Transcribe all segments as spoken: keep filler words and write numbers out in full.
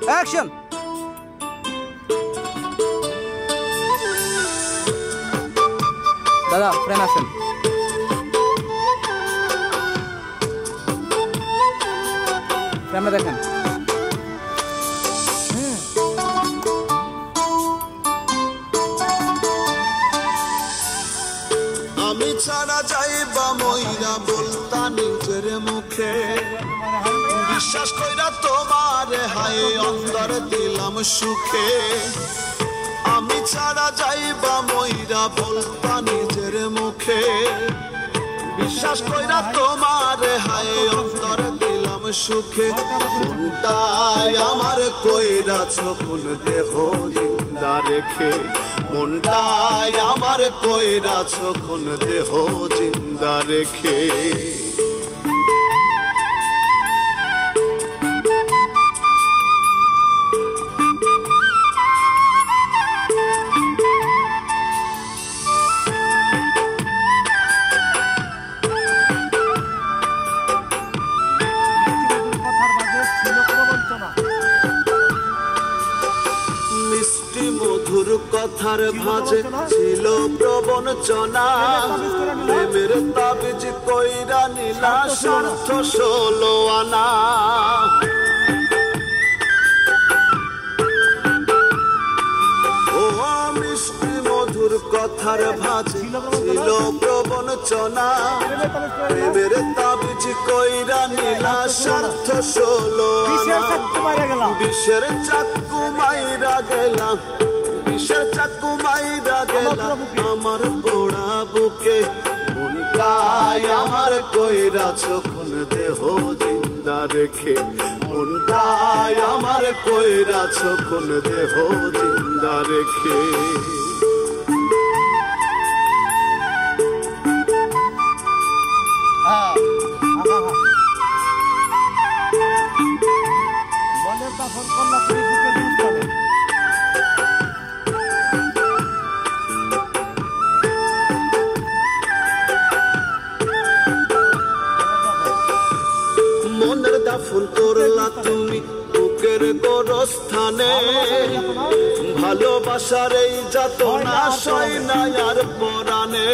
Action. দাদা frame আসেন। ফ্রেমে দেখেন। আমি ছাড়া যাইবা মইরা বলতা নিজের মুখে, বিশ্বাস কইরা তোমার হায় অন্তর দিলাম সুখে। আমি ছাড়া যাইবা মইরা বলতা নিজের মুখে, বিশ্বাস কইরা তোমার হায় অন্তর দিলাম সুখে। মনটাই আমার কইরাছ কোন দেহ জিন্দা রেখে, মনটাই আমার কইরাছ কোন দেহ জিন্দা রেখে। মিষ্টি মধুর কথার ভাঁজে ছিল প্রবঞ্চনা, প্রেমের তাবিজ কইরা নিলা স্বার্থ ষোলো আনা। ও মিষ্টি মধুর কথার ভাঁজে ছিল প্রবঞ্চনা, প্রেমের তাবিজ কইরা নিলা স্বার্থ ষোলো আনা। বিষের চাকু মাইরা গেলাম, বিষের চাকু মাইরা গেলাম আমার পোড়া বুকে। মনটাই আমার কইরাছ কোন দেহ জিন্দা রেখে, মনটাই আমার কইরাছ কোন দেহ জিন্দা রেখে। মনের দাফন করলা তুমি বুকের গোরস্থানে, ভালোবাসার এই যাতনা সয় না আর পরাণে।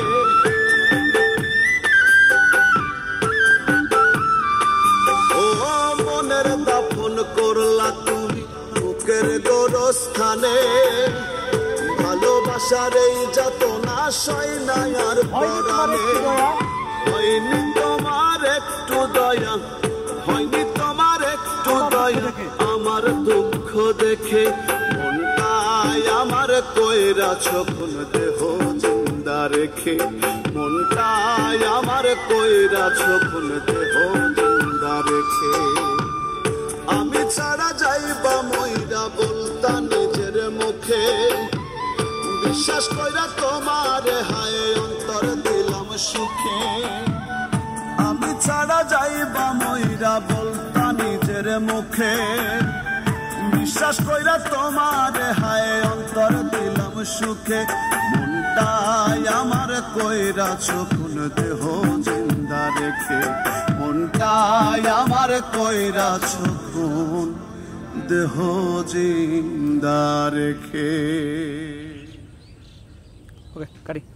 ও মনের দাফন করলা তুমি বুকের গোরস্থানে, ভালোবাসার এই যাতনা সয় না আর পরাণে। হয়নি তোমার একটু দয়া, হয়নি তোমার একটু দয়া আমার দুঃখ দেখে। মনটাই আমার কইরাছ কোন দেহ জিন্দা রেখে, মনটাই আমার কইরাছ কোন দেহ জিন্দা রেখে। আমি ছাড়া যাইবা মইরা বলতা নিজের মুখে, বিশ্বাস কইরা তোমার হায় অন্তর দিলাম সুখে। আমি ছাড়া যাইবা মইরা বলতা নিজের মুখে, বিশ্বাস কইরা তোমার হায় অন্তর দিলাম সুখে। মনটাই আমার কইরাছ কোন দেহ জিন্দা রেখে, মনটাই আমার কইরাছ কোন দেহ জিন্দা রেখে। ওকে কারি।